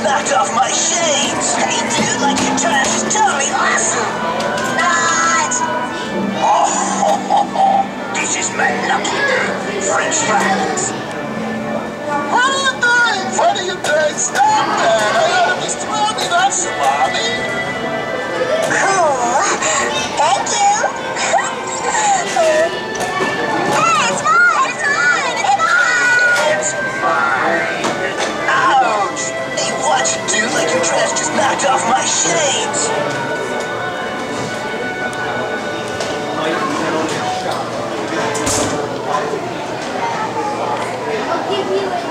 knocked off my shades. Hey, dude, like your trash is totally awesome. What? Oh, ho, ho, ho. This is my lucky day. French fries. What are you doing? What are you doing? Stop that. I ought to be throwing it up, Swami. Cool. Thank you. Hey, it's mine! It's mine! It's mine! It's mine. Ouch. Hey, watch it, dude, like your trash just knocked off my shades. I'll give you